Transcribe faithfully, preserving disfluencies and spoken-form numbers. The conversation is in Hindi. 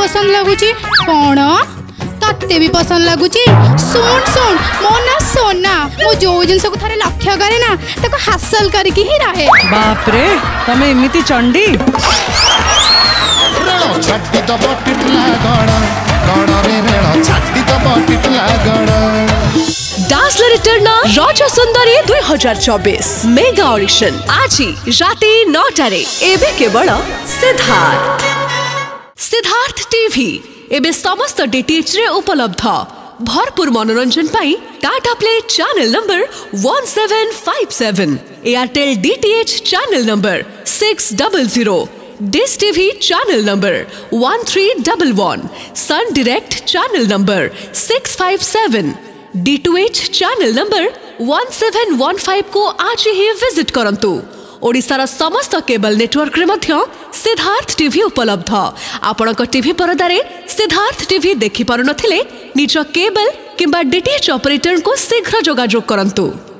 पसंद लगुची कौन तत्ते भी पसंद लगुची सुन सुन मो ना सोना मो जो जिनस को थारे लक्ष्य करे ना ताको हासिल करके ही रहे। बाप रे तमे एमिति चंडी छाटी तो बटिटला गड़ गड़ रे रेण छाटी तो बटिटला गड़ डांसर रिटर्न रज सुंदरी दुई हजार चौबीस मेगा ऑडिशन आज राति नौटारे एबे केवल सिद्धार्थ सिद्धार्थ टीवी एबे समस्त डीटीएच रे उपलब्ध भरपूर मनोरंजन पाई Tata play channel number one seven five seven Airtel DTH channel number six double zero dish TV channel number one three double one sun direct channel number six five seven D two H channel number one seven one five को आज ही विजिट करंतु। ओडिशार समस्त केबल नेटवर्क रे मध्य सिद्धार्थ टीवी उपलब्ध। आपण को टीवी परदारे सिद्धार्थ टीवी देखि पारु नथिले निज केबल किंबा डीटीएच ऑपरेटर को शीघ्र जोगाजोग करंतु।